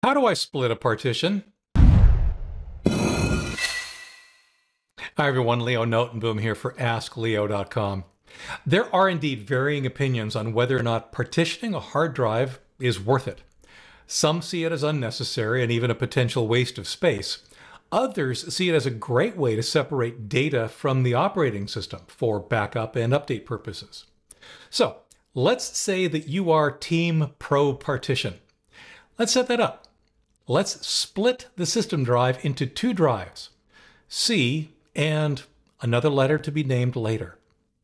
How do I split a partition? Hi everyone, Leo Notenboom here for askleo.com. There are indeed varying opinions on whether or not partitioning a hard drive is worth it. Some see it as unnecessary and even a potential waste of space. Others see it as a great way to separate data from the operating system for backup and update purposes. So let's say that you are Team Pro Partition. Let's set that up. Let's split the system drive into two drives, C and another letter to be named later.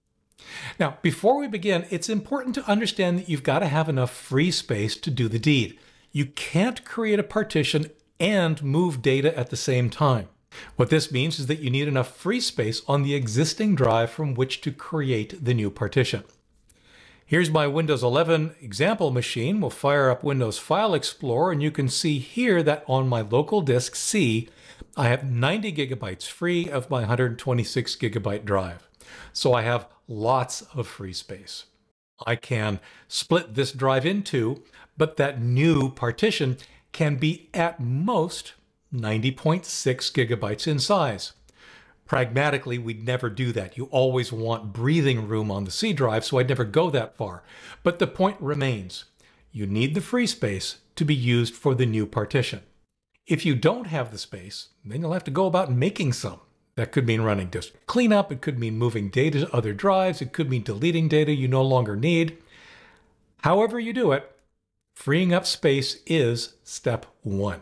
Now, before we begin, it's important to understand that you've got to have enough free space to do the deed. You can't create a partition and move data at the same time. What this means is that you need enough free space on the existing drive from which to create the new partition. Here's my Windows 11 example machine. We'll fire up Windows File Explorer, and you can see here that on my local disk C, I have 90 gigabytes free of my 126 gigabyte drive. So I have lots of free space. I can split this drive in two, but that new partition can be at most 90.6 gigabytes in size. Pragmatically, we'd never do that. You always want breathing room on the C drive, so I'd never go that far. But the point remains, you need the free space to be used for the new partition. If you don't have the space, then you'll have to go about making some. That could mean running disk cleanup, it could mean moving data to other drives, it could mean deleting data you no longer need. However you do it, freeing up space is step one.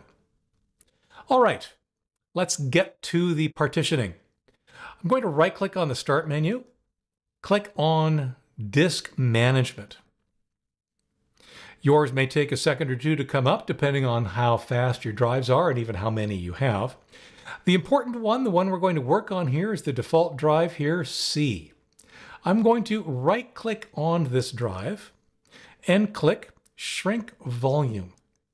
All right, let's get to the partitioning. I'm going to right-click on the Start menu, click on Disk Management. Yours may take a second or two to come up, depending on how fast your drives are and even how many you have. The important one, the one we're going to work on here, is the default drive here, C. I'm going to right-click on this drive and click Shrink Volume.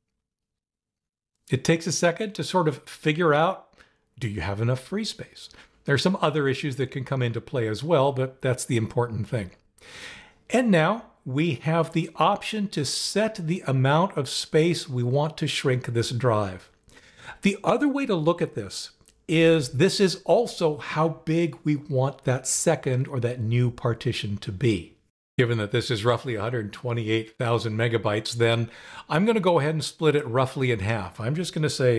It takes a second to sort of figure out, do you have enough free space? There are some other issues that can come into play as well, but that's the important thing. And now we have the option to set the amount of space we want to shrink this drive. The other way to look at this is also how big we want that second or that new partition to be. Given that this is roughly 128,000 megabytes, then I'm going to go ahead and split it roughly in half. I'm just going to say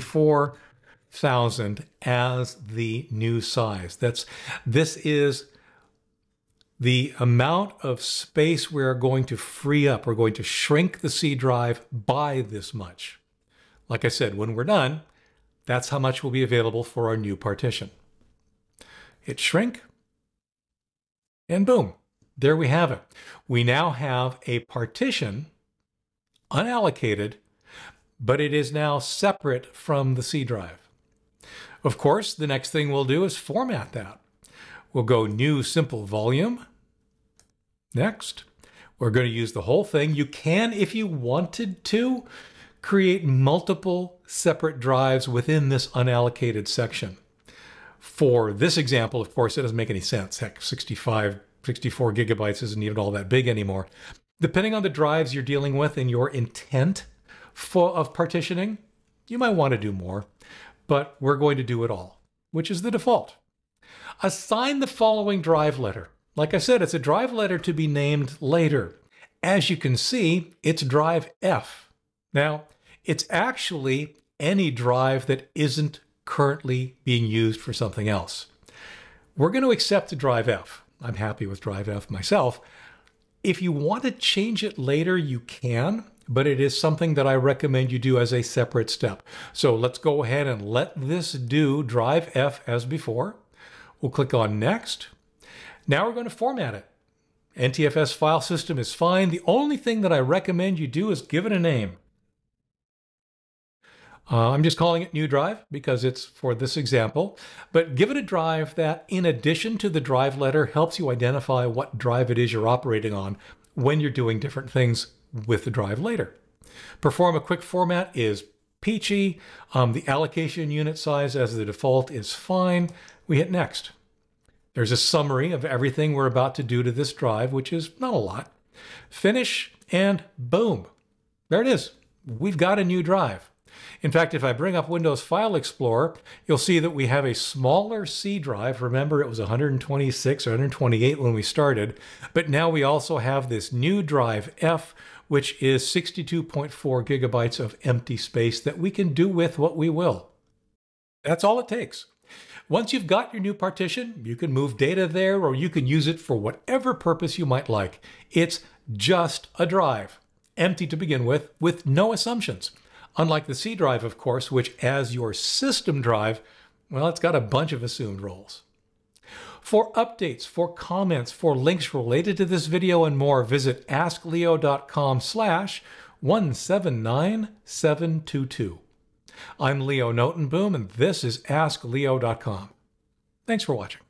64,000 as the new size. This is the amount of space we're going to free up. We're going to shrink the C drive by this much. Like I said, when we're done, that's how much will be available for our new partition. Hit shrink, and boom, there we have it. We now have a partition, unallocated, but it is now separate from the C drive. Of course, the next thing we'll do is format that. We'll go New Simple Volume. Next, we're going to use the whole thing. You can, if you wanted to, create multiple separate drives within this unallocated section. For this example, of course, it doesn't make any sense. Heck, 64 gigabytes isn't even all that big anymore. Depending on the drives you're dealing with and your intent of partitioning, you might want to do more, but we're going to do it all, which is the default. Assign the following drive letter. Like I said, it's a drive letter to be named later. As you can see, it's drive F. Now, it's actually any drive that isn't currently being used for something else. We're going to accept the drive F. I'm happy with drive F myself. If you want to change it later, you can, but it is something that I recommend you do as a separate step. So let's go ahead and let this do drive F as before. We'll click on Next. Now we're going to format it. NTFS file system is fine. The only thing that I recommend you do is give it a name. I'm just calling it new drive because it's for this example, but give it a drive that, in addition to the drive letter, helps you identify what drive it is you're operating on when you're doing different things with the drive later. Perform a quick format is peachy. The allocation unit size as the default is fine. We hit Next. There's a summary of everything we're about to do to this drive, which is not a lot. Finish, and boom, there it is. We've got a new drive. In fact, if I bring up Windows File Explorer, you'll see that we have a smaller C drive. Remember, it was 126 or 128 when we started, but now we also have this new drive F, which is 62.4 gigabytes of empty space that we can do with what we will. That's all it takes. Once you've got your new partition, you can move data there, or you can use it for whatever purpose you might like. It's just a drive, empty to begin with no assumptions. Unlike the C drive, of course, which as your system drive, well, it's got a bunch of assumed roles. For updates, for comments, for links related to this video and more, visit askleo.com/179722. I'm Leo Notenboom, and this is askleo.com. Thanks for watching.